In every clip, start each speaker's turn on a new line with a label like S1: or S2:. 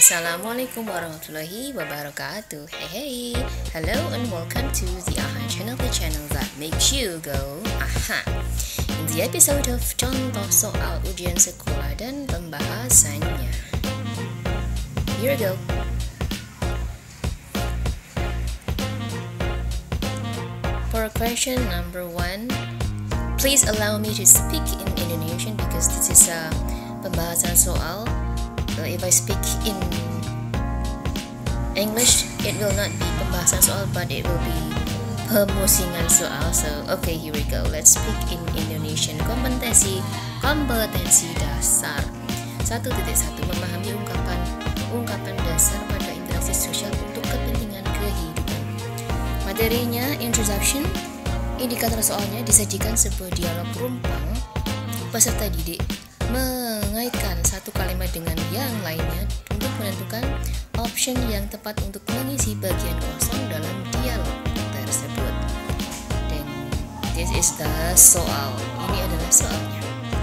S1: Assalamualaikum warahmatullahi wabarakatuh. Hey, hello and welcome to the AHA channel, the channel that makes you go AHA. In the episode of contoh soal ujian sekolah dan pembahasannya. Here we go. For question number 1, please allow me to speak in Indonesian because this is a pembahasan soal. If I speak in English, it will not be pembahasan soal, but it will be pemusingan soal. So, okay, here we go. Let's speak in Indonesian. Kompetensi dasar. 1.1 Memahami ungkapan dasar pada interaksi sosial untuk kepentingan kehidupan. Materinya introduction. Indikator soalnya disajikan sebuah dialog rumpang. Peserta didik mengaitkan satu kalimat dengan yang lainnya untuk menentukan option yang tepat untuk mengisi bagian kosong dalam dialog tersebut. Dan this is the soal. Ini adalah soalnya.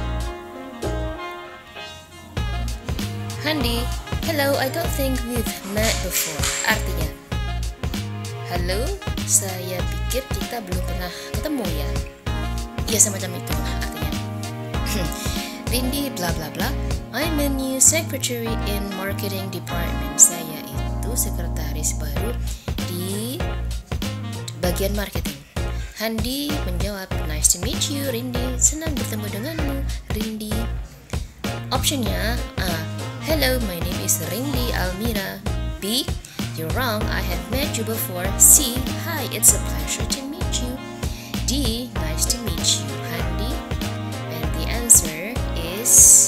S1: Handi, hello, I don't think we've met before. Artinya, halo, saya pikir kita belum pernah ketemu ya. Ya semacam itu lah artinya. Rindi bla bla bla. I'm a new secretary in marketing department. Saya itu sekretaris baru di bagian marketing. Handi menjawab, nice to meet you Rindi. Senang bertemu denganmu Rindi. Optionnya A, hello, my name is Rindi Almira. B, you're wrong, I have met you before. C, hi, it's a pleasure to meet you. D, nice to meet you Handi. And the answer is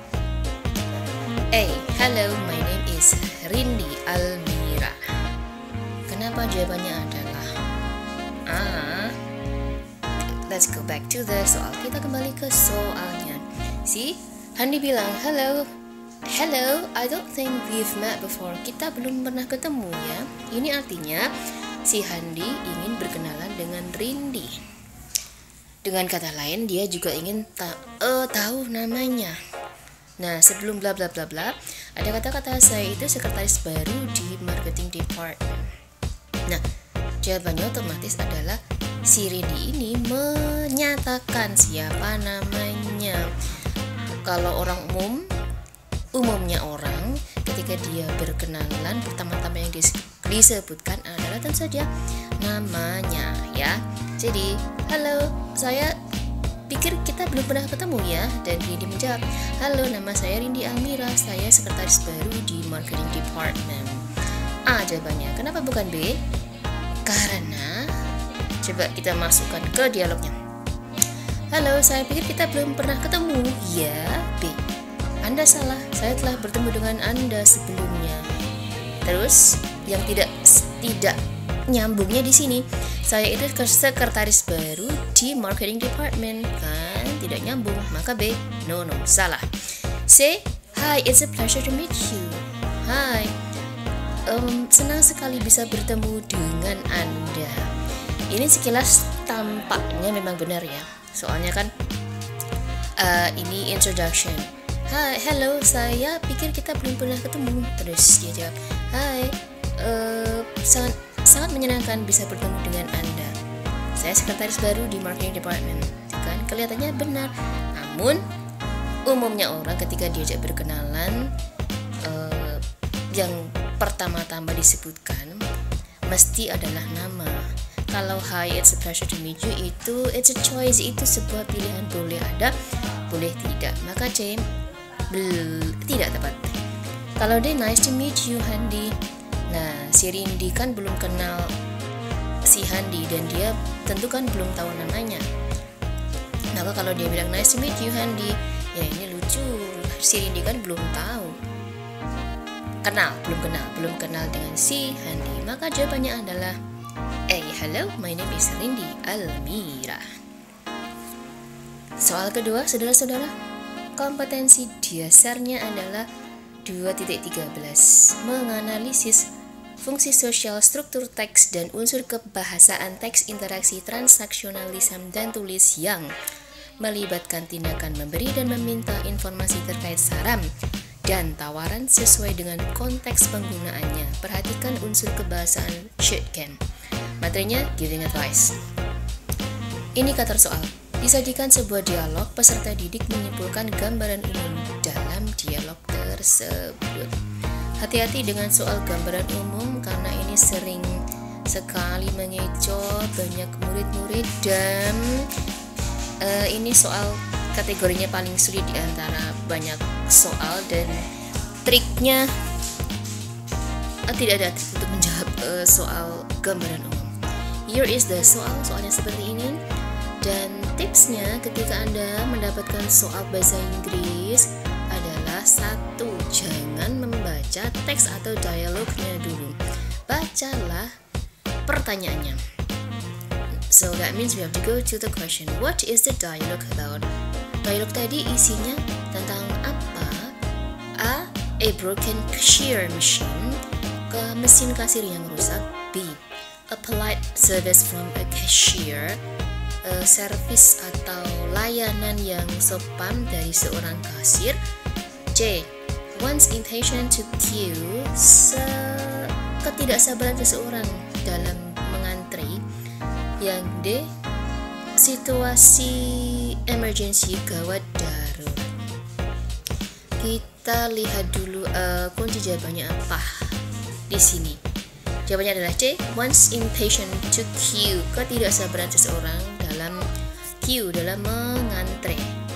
S1: A, hello, my name is Rindi Almira. Kenapa jawabannya adalah A? Let's go back to the soal. Kita kembali ke soalnya. See, Handi bilang, hello, I don't think we've met before. Kita belum pernah ketemu ya. Ini artinya si Handi ingin berkenalan dengan Rindi. Dengan kata lain, dia juga ingin tahu namanya. Nah, sebelum bla bla bla bla, ada kata-kata saya itu sekretaris baru di marketing department. Nah, jawabannya otomatis adalah si Rindi ini menyatakan siapa namanya. Kalau orang umumnya orang ketika dia berkenalan, pertama-tama yang disebutkan adalah tentu saja namanya ya. Jadi, halo, saya pikir kita belum pernah ketemu ya. Dan Rindi menjawab, halo, nama saya Rindi Almira, saya sekretaris baru di marketing department. A jawabannya. Kenapa bukan B? Karena coba kita masukkan ke dialognya. Halo, saya pikir kita belum pernah ketemu ya. B, Anda salah, saya telah bertemu dengan Anda sebelumnya. Terus yang tidak nyambungnya di sini, saya itu sekretaris baru di marketing department, kan tidak nyambung. Maka B, no, salah. C, hi, it's a pleasure to meet you. Hi, senang sekali bisa bertemu dengan Anda. Ini sekilas tampaknya memang benar ya. Soalnya kan ini introduction. Hi, hello, saya pikir kita belum pernah ketemu. Terus dia jawab, hi, sangat menyenangkan bisa bertemu dengan Anda. Saya sekretaris baru di marketing department. Kan kelihatannya benar. Namun umumnya orang ketika diajak berkenalan, yang pertama-tama disebutkan mesti adalah nama. Kalau hi, it's a pleasure to meet you, itu it's a choice, itu sebuah pilihan, boleh ada, boleh tidak. Maka C tidak tepat. Kalau D, nice to meet you Handi. Nah, si Rindi kan belum kenal si Handi dan dia tentu kan belum tahu namanya. Maka kalau dia bilang nice to meet you Handi, ya ini lucu. Si Rindi kan belum tahu. Belum kenal dengan si Handi. Maka jawabannya adalah A, hello, my name is Rindi Almira. Soal kedua, saudara-saudara, kompetensi dasarnya adalah 2.13 menganalisis fungsi sosial, struktur teks, dan unsur kebahasaan teks, interaksi transaksional lisan dan tulis yang melibatkan tindakan memberi dan meminta informasi terkait saran dan tawaran sesuai dengan konteks penggunaannya. Perhatikan unsur kebahasaan should can. Materinya giving advice. Indikator soal. Disajikan sebuah dialog, peserta didik menyimpulkan gambaran umum dalam dialog tersebut. Hati-hati dengan soal gambaran umum karena ini sering sekali mengecoh banyak murid-murid dan ini soal kategorinya paling sulit di antara banyak soal dan triknya tidak ada trik untuk menjawab soal gambaran umum. Here is the soalnya seperti ini. Dan tipsnya ketika Anda mendapatkan soal bahasa Inggris adalah 1. Jangan membaca teks atau dialognya dulu. Bacalah pertanyaannya. So that means we have to go to the question. What is the dialogue about? Dialog tadi isinya tentang apa? A broken cashier machine, ke mesin kasir yang rusak. B, a polite service from a cashier, servis atau layanan yang sopan dari seorang kasir. C, one's impatient to queue, ketidaksabaran seseorang dalam mengantri. Yang D, situasi emergency gawat darurat. Kita lihat dulu kunci jawabannya apa di sini. Jawabannya adalah C, one's impatient to queue, ketidaksabaran seseorang dalam queue, dalam mengantre.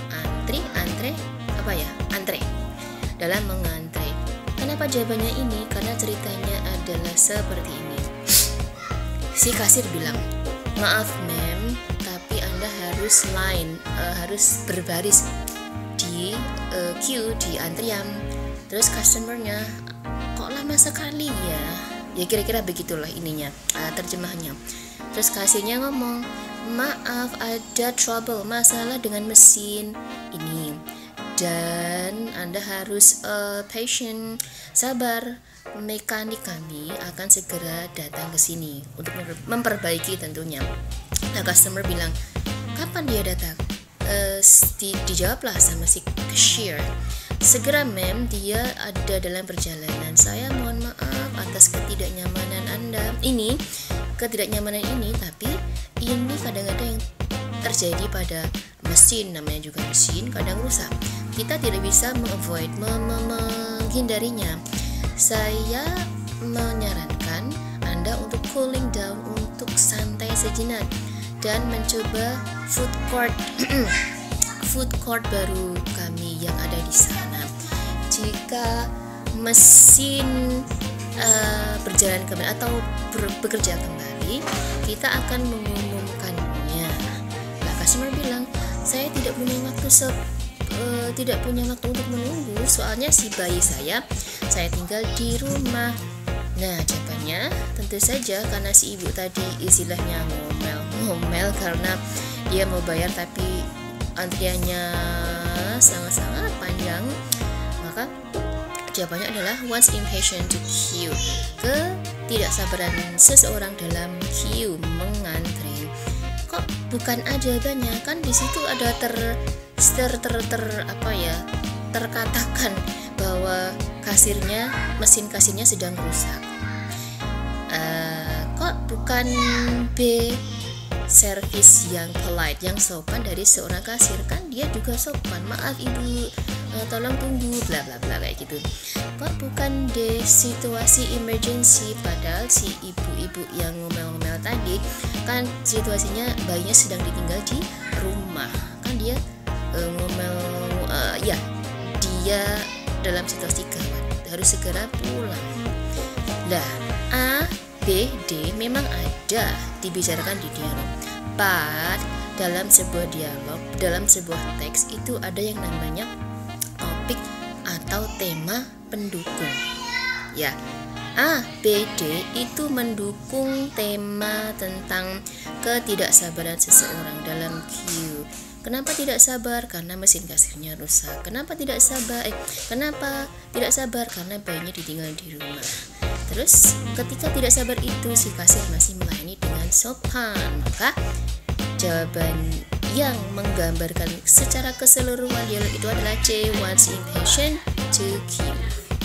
S1: Antre dalam mengantre. Kenapa jawabannya ini? Karena ceritanya adalah seperti ini. Si kasir bilang, maaf ma'am, tapi Anda harus harus berbaris di queue, di antrian. Terus customernya, kok lama sekali ya? Ya kira-kira begitulah ininya, terjemahannya. Terus kasirnya ngomong, maaf ada trouble, masalah dengan mesin ini, dan Anda harus patient, sabar, mekanik kami akan segera datang ke sini untuk memperbaiki tentunya. Nah customer bilang, kapan dia datang? Dijawablah sama si cashier, segera ma'am, dia ada dalam perjalanan. Saya mohon maaf atas ketidaknyamanan Anda ini, tapi ini kadang-kadang yang terjadi pada mesin, namanya juga mesin, kadang rusak. Kita tidak bisa menghindarinya. Saya menyarankan Anda untuk cooling down, untuk santai sejenak dan mencoba food court baru kami yang ada di sana. Jika mesin berjalan kembali atau bekerja kembali, kita akan mengumumkannya. Nah, customer bilang, saya tidak punya waktu untuk menunggu, soalnya si bayi saya tinggal di rumah. Nah, jawabannya tentu saja karena si ibu tadi istilahnya ngomel karena dia mau bayar tapi antriannya sangat-sangat panjang, maka jawabannya adalah one's impatient to queue, ketidaksabaran seseorang dalam queue, mengantri. Kok bukan aja banyak, kan di situ ada terkatakan bahwa mesin kasirnya sedang rusak. Kok bukan B, servis yang polite, yang sopan dari seorang kasir, kan dia juga sopan, maaf ibu, tolong tunggu, bla bla bla kayak gitu. Kok bukan D, situasi emergency, padahal si ibu-ibu yang ngomel-ngomel tadi kan situasinya bayinya sedang ditinggal di rumah, kan dia dia dalam situasi gawat, harus segera pulang. Lah, A, B, D memang ada dibicarakan di dialog. But dalam sebuah dialog, dalam sebuah teks itu ada yang namanya topik atau tema pendukung. Ya, A, B, D itu mendukung tema tentang ketidaksabaran seseorang dalam queue. Kenapa tidak sabar? Karena mesin kasirnya rusak. Kenapa tidak sabar? Kenapa tidak sabar? Karena bayinya ditinggal di rumah. Terus ketika tidak sabar itu si kasir masih melayani dengan sopan, maka jawaban yang menggambarkan secara keseluruhan dialog itu adalah C. What's impatient to queue.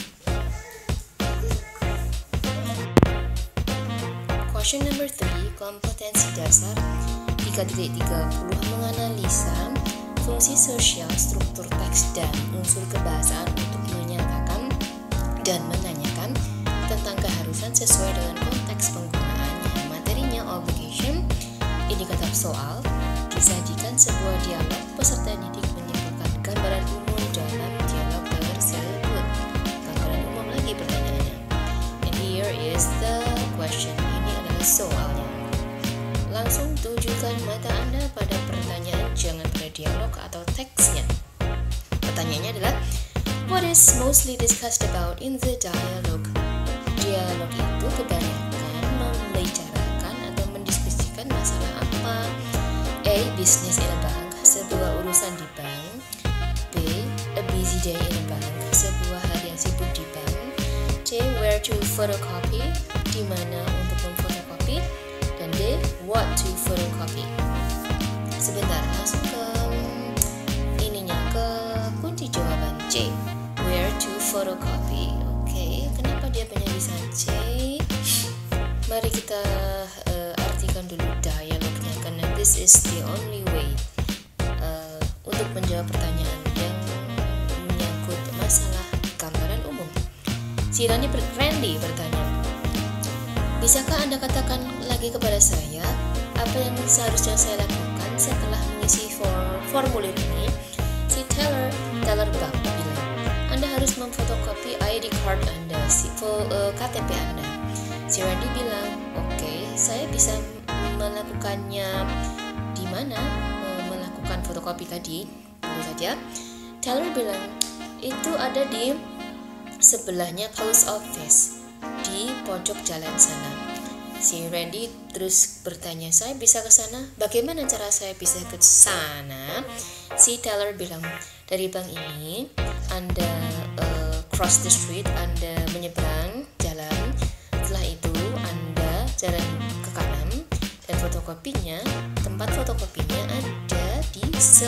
S1: Question number 3, kompetensi dasar 3.30 menganalisa fungsi sosial, struktur teks, dan unsur kebahasaan untuk menyatakan dan menanyakan tentang keharusan sesuai dengan konteks penggunaannya. Materinya obligation, indikator soal, disajikan sebuah dialog, peserta didik menyimpulkan gambaran umum dalam dialog tersebut. Gambaran umum lagi pertanyaannya. And here is the question. Ini adalah soalnya. Langsung tunjukkan mata Anda pada pertanyaan, jangan pada dialog atau teksnya. Pertanyaannya adalah, what is mostly discussed about in the dialogue? Dialog itu kebanyakan membicarakan atau mendiskusikan masalah apa? A. Business in a bank, sebuah urusan di bank. B. A busy day in a bank, sebuah hari yang sibuk di bank. C. Where to photocopy, di mana untuk memfotokopi. Dan D. What to photocopy. Sebentar, langsung ke kunci jawaban C. Where to photocopy. Oke, kenapa dia penulisan C? Mari kita artikan dulu dialognya, karena this is the only way untuk menjawab pertanyaan yang menyangkut masalah gambaran umum. Si Randy bertanya, bisakah Anda katakan lagi kepada saya apa yang seharusnya saya lakukan setelah mengisi formulir ini? Si Teller bank bilang, Anda harus memfotokopi ID card Anda, KTP Anda. Si Randy bilang, oke, saya bisa melakukannya di mana? Melakukan fotokopi tadi, tentu saja. Teller bilang, itu ada di sebelahnya post office di pojok jalan sana. Si Randy terus bertanya, saya bisa ke sana? Bagaimana cara saya bisa ke sana? Si Teller bilang, dari bank ini Anda cross the street, Anda menyeberang jalan. Setelah itu Anda jalan ke kanan, dan fotokopinya, tempat fotokopinya ada di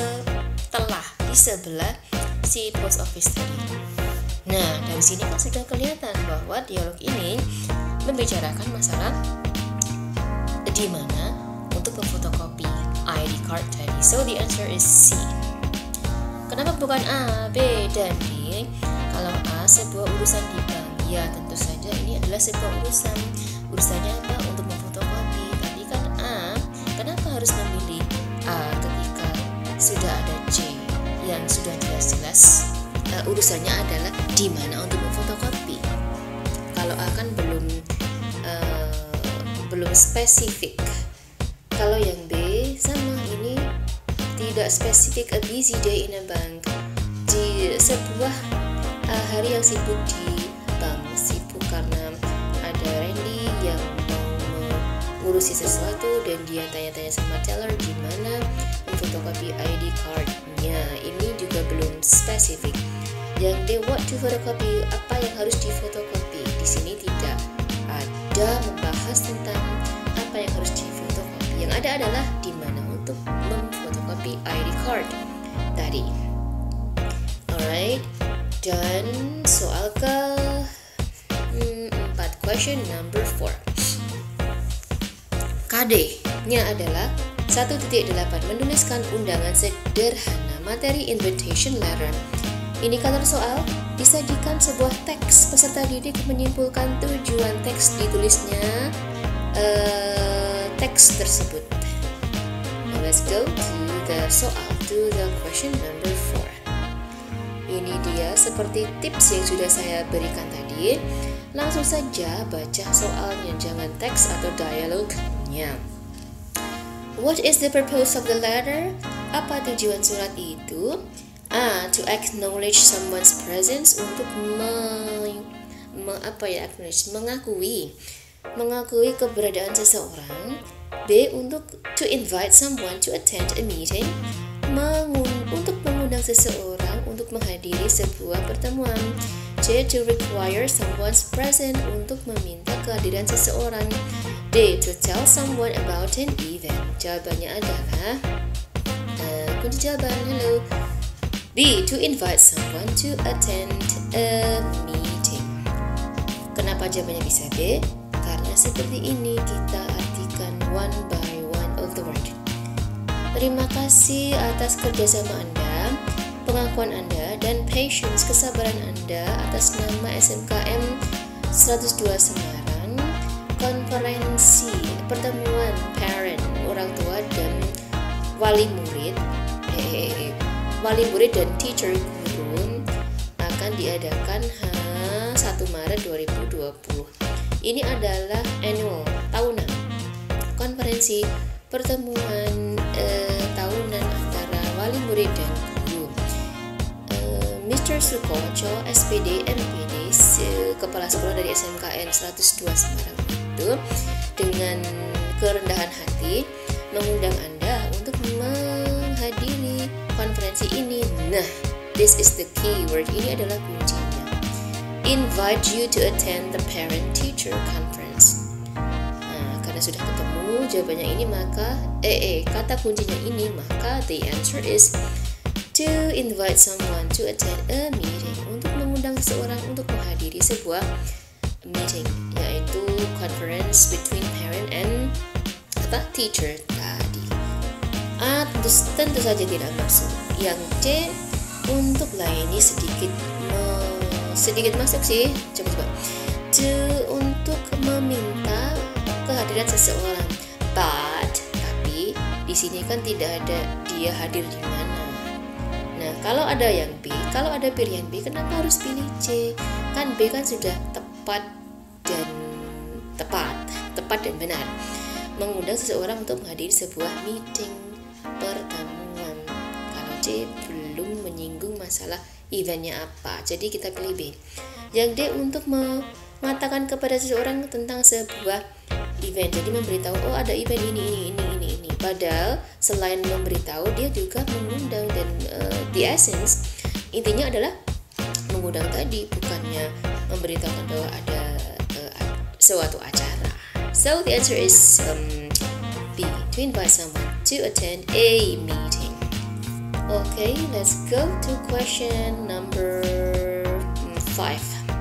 S1: sebelah si post office tadi. Nah, dari sini kan sudah kelihatan bahwa dialog ini membicarakan masalah di mana untuk memfotokopi ID card tadi. So the answer is C. Kenapa bukan A, B, dan D? Kalau A sebuah urusan di bank, ya tentu saja ini adalah sebuah urusan. Urusannya apa? Untuk memfotokopi. Tapi kan A, kenapa harus memilih A ketika sudah ada C yang sudah jelas-jelas urusannya adalah di mana untuk memfotokopi? Kalau A kan belum spesifik. Kalau yang B sama, ini tidak spesifik. A busy day in a bank, di sebuah hari yang sibuk di bank. Sibuk karena ada Randy yang mau mengurusi sesuatu dan dia tanya-tanya sama Teller di mana memfotokopi ID card-nya. Ini juga belum spesifik. Yang D, what to photocopy, apa yang harus difotokopi. Di sini tidak ada membahas tentang apa yang harus difotokopi. Yang ada adalah di mana untuk memfotokopi ID card tadi. Alright, dan soal ke-4, question number 4. KD-nya adalah 1.8, menuliskan undangan sederhana, materi invitation letter. Indikator soal, disajikan sebuah teks, peserta didik menyimpulkan tujuan teks ditulisnya teks tersebut. Now let's go to the soal, to the question number 4. Ini dia seperti tips yang sudah saya berikan tadi. Langsung saja baca soalnya, jangan teks atau dialognya. What is the purpose of the letter? Apa tujuan surat itu? A. To acknowledge someone's presence, untuk mengakui keberadaan seseorang. B. Untuk to invite someone to attend a meeting, untuk mengundang seseorang untuk menghadiri sebuah pertemuan. C. To require someone's presence, untuk meminta kehadiran seseorang. D. To tell someone about an event. Jawabannya adalah kunci jawaban. Hello. B. To invite someone to attend a meeting. Kenapa jawabannya bisa B? Karena seperti ini kita artikan one by one of the word. Terima kasih atas kerjasama Anda, pengakuan Anda, dan patience kesabaran Anda atas nama SMKM 102 Semarang. Konferensi pertemuan parent, orang tua dan wali murid dan teacher guru akan diadakan 1 Maret 2020. Ini adalah annual, tahunan. Konferensi pertemuan tahunan antara wali murid dan guru. Mr. Sukoco, SPD, MPD, kepala sekolah dari SMKN 102 Semarang itu dengan kerendahan hati mengundang Anda untuk menghadiri konferensi ini. Nah, this is the key word. Ini adalah kuncinya. Invite you to attend the parent-teacher conference. Nah, karena sudah ketemu jawabannya ini, maka kata kuncinya ini, maka the answer is to invite someone to attend a meeting, untuk mengundang seseorang untuk menghadiri sebuah meeting, yaitu conference between parent and teacher tadi. Tentu saja tidak masuk. Yang C, untuk layani sedikit masuk sih. Coba. Untuk meminta kehadiran seseorang. Tapi di sini kan tidak ada dia hadir di mana. Nah, kalau ada yang B, kalau ada pilihan B, kenapa harus pilih C? Kan B kan sudah tepat dan benar. Mengundang seseorang untuk menghadiri sebuah meeting, pertemuan. Kalau C belum menyinggung masalah eventnya apa, jadi kita pilih B. Yang D, untuk mengatakan kepada seseorang tentang sebuah event, jadi memberitahu, oh ada event ini. Padahal selain memberitahu, dia juga mengundang, dan the essence, intinya adalah mengundang tadi, bukannya memberitahukan bahwa ada suatu acara. So the answer is B, to invite someone to attend a meeting. Okay, let's go to question number 5.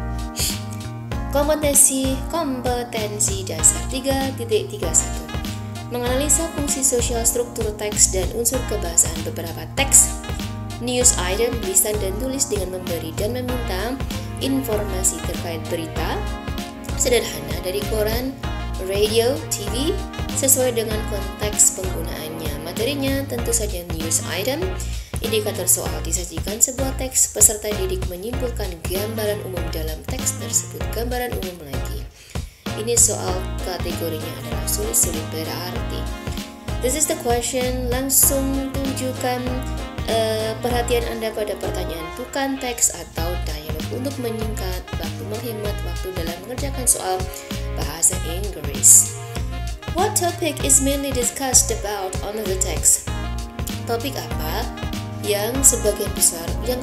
S1: Kompetensi dasar 3.31. Menganalisa fungsi sosial, struktur teks, dan unsur kebahasaan beberapa teks, news item, lisan dan tulis dengan memberi dan meminta informasi terkait berita sederhana dari koran, radio, TV, sesuai dengan konteks penggunaannya. Materinya tentu saja news item. Indikator soal disajikan sebuah teks, peserta didik menyimpulkan gambaran umum dalam teks tersebut. Gambaran umum lagi. Ini soal kategorinya adalah sulit-sulit berarti. This is the question. Langsung tunjukkan perhatian Anda pada pertanyaan, bukan teks atau dialog, untuk menyingkat waktu, menghemat waktu dalam mengerjakan soal bahasa Inggris. What topic is mainly discussed about on the text? Topik apa yang sebagian besar, yang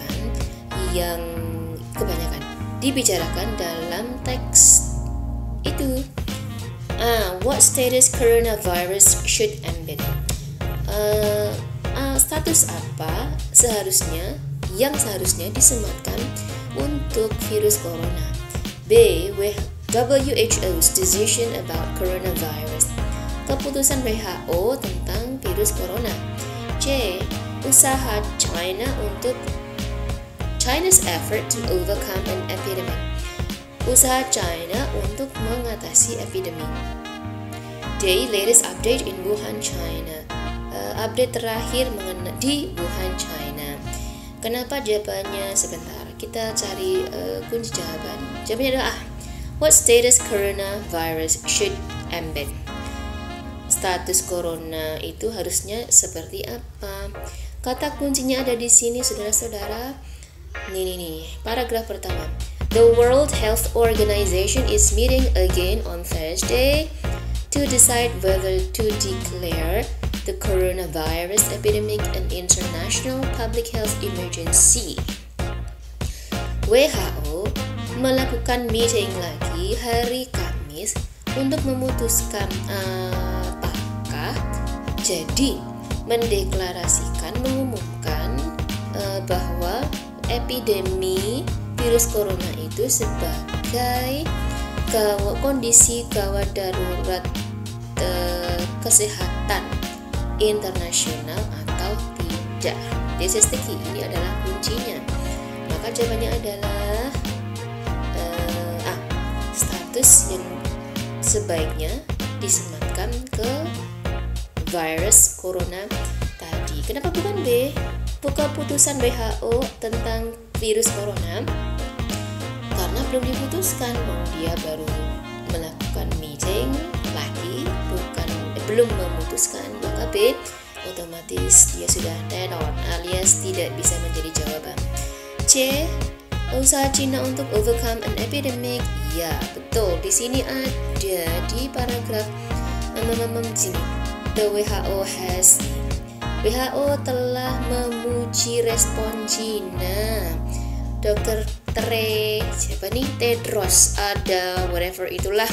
S1: kebanyakan dibicarakan dalam teks itu? What status coronavirus should embed? Status apa yang seharusnya disematkan untuk virus corona? B. WHO's decision about coronavirus. Keputusan WHO tentang virus corona. C. Usaha China's effort to overcome an epidemic. Usaha China untuk mengatasi epidemi. D. Latest update in Wuhan, China. Update terakhir di Wuhan, China. Kenapa jawabannya? Sebentar, kita cari kunci jawaban. Jawabannya adalah A. What status coronavirus should embed? Status corona itu harusnya seperti apa? Kata kuncinya ada di sini, saudara-saudara. Nih, paragraf pertama. The World Health Organization is meeting again on Thursday to decide whether to declare the coronavirus epidemic an international public health emergency. WHO melakukan meeting lagi hari Kamis untuk memutuskan apakah jadi mendeklarasikan akan mengumumkan bahwa epidemi virus corona itu sebagai kondisi gawat darurat kesehatan internasional atau tidak. This is the key. Ini adalah kuncinya. Maka jawabannya adalah status yang sebaiknya disematkan ke virus corona tadi. Kenapa bukan B? Bukan putusan WHO tentang virus corona, karena belum diputuskan. Dia baru melakukan meeting lagi, belum memutuskan. Maka B otomatis dia sudah dead on, alias tidak bisa menjadi jawaban. C, usaha Cina untuk overcome an epidemic. Ya, betul. Di sini ada di paragraf sini. The WHO telah memuji respon Cina. Dr. Tedros ada whatever itulah,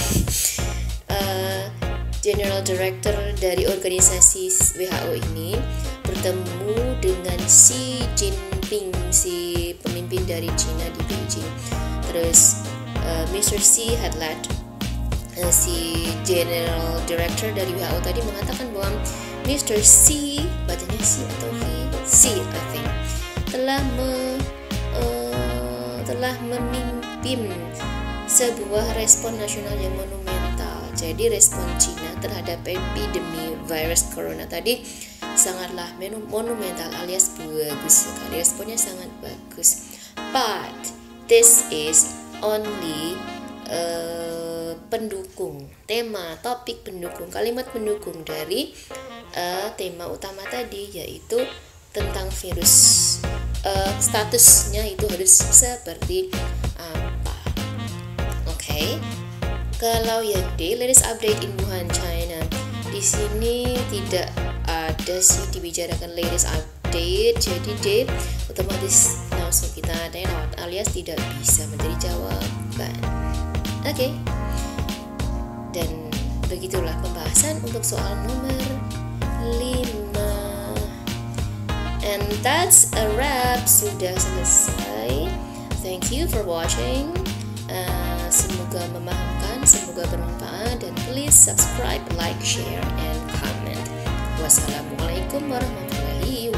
S1: General Director dari organisasi WHO ini bertemu dengan Xi Jinping, si pemimpin dari Cina di Beijing. Terus Mr. Xi had led, si General Director dari WHO tadi mengatakan bahwa Mr. Xi, bacanya Xi atau Xi, I think, telah memimpin sebuah respon nasional yang monumental. Jadi respon Cina terhadap epidemi virus corona tadi sangatlah monumental, alias bagus sekali. Responnya sangat bagus. But this is only pendukung, topik pendukung, kalimat pendukung dari tema utama tadi, yaitu tentang virus. Statusnya itu harus seperti apa? Oke. Kalau yang D, latest update in Wuhan, China. Di sini tidak ada sih dibicarakan latest update, jadi D otomatis langsung kita out, alias tidak bisa menjadi jawaban. Oke. Dan begitulah pembahasan untuk soal nomor 5. And that's a wrap. Sudah selesai. Thank you for watching. Semoga memahamkan, semoga bermanfaat, dan please subscribe, like, share, and comment. Wassalamualaikum warahmatullahi wabarakatuh.